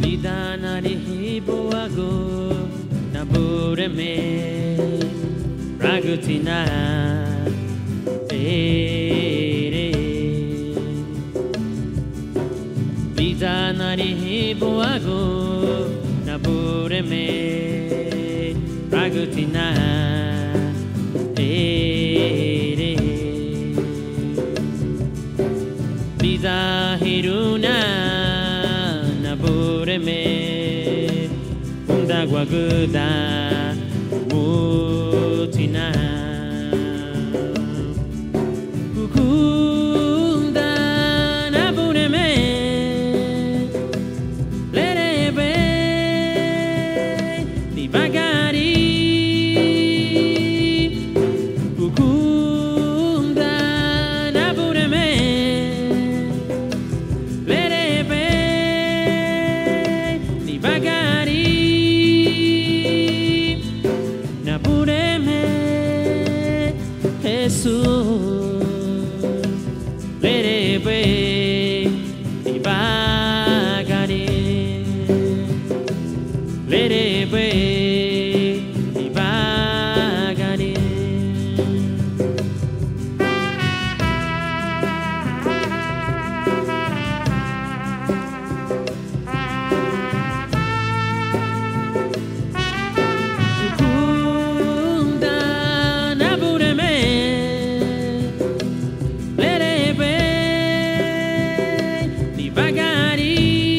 Vida narihibuago nabureme ragutina ere Vida narihibuago nabureme ragutina ere Vida hiruna nabureme undagwa guda mutina kukunda nabureme lerebe dibagari kukunda nabureme lerebe dibagari nabureme Jesus lerebe dibagari lerebe dibagari kukunda nabureme lerebe dibagari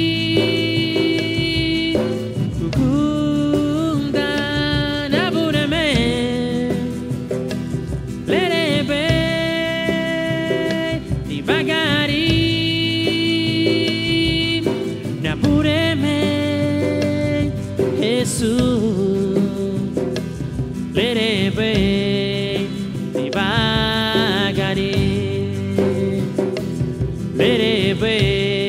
kukunda nabureme lerebe dibagari nabureme Jesus lerebe dibagari lerebe